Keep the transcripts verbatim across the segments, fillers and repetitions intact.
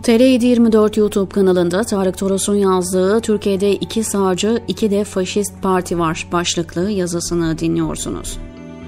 T R yedi yirmi dört YouTube kanalında Tarık Toros'un yazdığı "Türkiye'de iki sağcı, iki de faşist parti var" başlıklı yazısını dinliyorsunuz.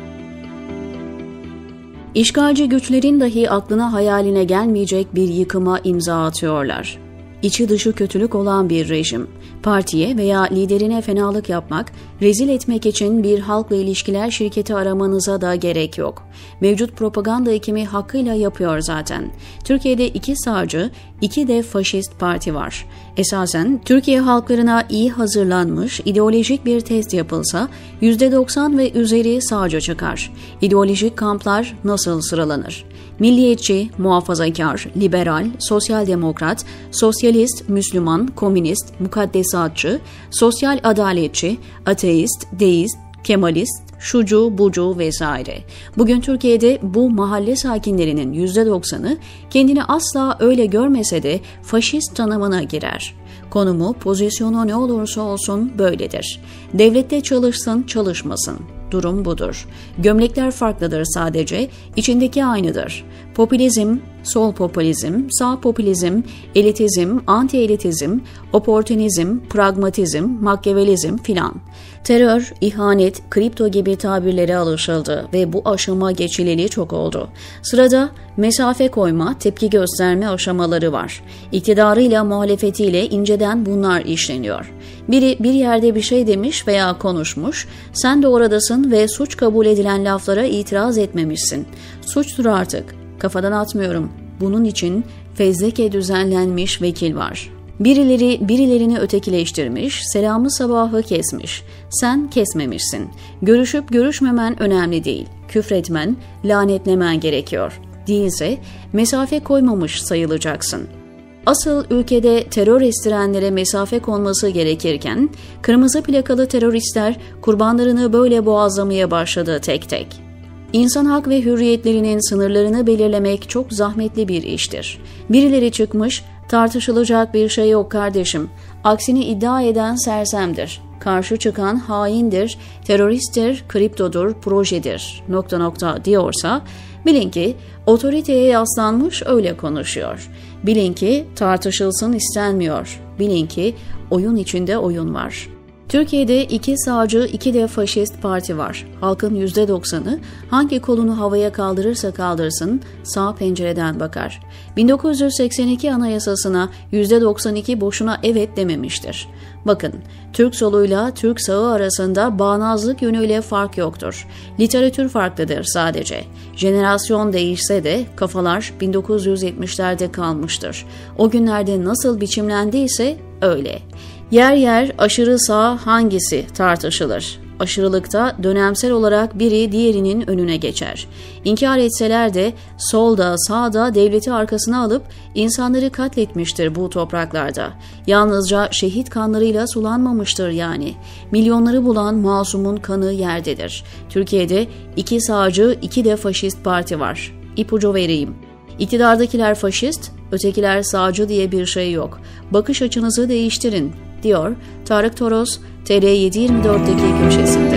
İşgalci güçlerin dahi aklına hayaline gelmeyecek bir yıkıma imza atıyorlar. İçi dışı kötülük olan bir rejim, partiye veya liderine fenalık yapmak, rezil etmek için bir halkla ilişkiler şirketi aramanıza da gerek yok. Mevcut propaganda ekimi hakkıyla yapıyor zaten. Türkiye'de iki sağcı, iki de faşist parti var. Esasen Türkiye halklarına iyi hazırlanmış ideolojik bir test yapılsa yüzde doksan ve üzeri sağcı çıkar. İdeolojik kamplar nasıl sıralanır? Milliyetçi, muhafazakar, liberal, sosyal demokrat, sosyalist, Müslüman, komünist, mukaddesatçı, sosyal adaletçi, ateist, deist, kemalist, şucu, bucu vesaire. Bugün Türkiye'de bu mahalle sakinlerinin yüzde doksanı kendini asla öyle görmese de faşist tanımına girer. Konumu, pozisyonu ne olursa olsun böyledir. Devlette çalışsın, çalışmasın. Durum budur. Gömlekler farklıdır sadece, içindeki aynıdır. Popülizm, sol popülizm, sağ popülizm, elitizm, anti-elitizm, oportunizm, pragmatizm, makyavelizm filan. Terör, ihanet, kripto gibi tabirlere alışıldı ve bu aşama geçileli çok oldu. Sırada mesafe koyma, tepki gösterme aşamaları var. İktidarıyla muhalefetiyle inceden bunlar işleniyor. Biri bir yerde bir şey demiş veya konuşmuş, sen de oradasın ve suç kabul edilen laflara itiraz etmemişsin. Suçtur artık. Kafadan atmıyorum. Bunun için fezleke düzenlenmiş vekil var. Birileri birilerini ötekileştirmiş, selamı sabahı kesmiş. Sen kesmemişsin. Görüşüp görüşmemen önemli değil. Küfretmen, lanetlemen gerekiyor. Değilse mesafe koymamış sayılacaksın. Asıl ülkede terör estirenlere mesafe konması gerekirken, kırmızı plakalı teröristler kurbanlarını böyle boğazlamaya başladı tek tek. İnsan hak ve hürriyetlerinin sınırlarını belirlemek çok zahmetli bir iştir. Birileri çıkmış, tartışılacak bir şey yok kardeşim, aksini iddia eden sersemdir, karşı çıkan haindir, teröristtir, kriptodur, projedir, nokta nokta diyorsa, bilin ki otoriteye yaslanmış öyle konuşuyor. Bilin ki tartışılsın istenmiyor. Bilin ki oyun içinde oyun var. Türkiye'de iki sağcı, iki de faşist parti var. Halkın yüzde doksanı hangi kolunu havaya kaldırırsa kaldırsın sağ pencereden bakar. bin dokuz yüz seksen iki Anayasasına yüzde doksan iki boşuna evet dememiştir. Bakın, Türk soluyla Türk sağı arasında bağnazlık yönüyle fark yoktur. Literatür farklıdır sadece. Jenerasyon değişse de kafalar bin dokuz yüz yetmişlerde kalmıştır. O günlerde nasıl biçimlendiyse öyle. Yer yer aşırı sağ hangisi tartışılır. Aşırılıkta dönemsel olarak biri diğerinin önüne geçer. İnkar etseler de solda sağda devleti arkasına alıp insanları katletmiştir bu topraklarda. Yalnızca şehit kanlarıyla sulanmamıştır yani. Milyonları bulan masumun kanı yerdedir. Türkiye'de iki sağcı, iki de faşist parti var. İpucu vereyim. İktidardakiler faşist, ötekiler sağcı diye bir şey yok. Bakış açınızı değiştirin, diyor Tarık Toros, T R yedi yirmi dörtteki köşesinde.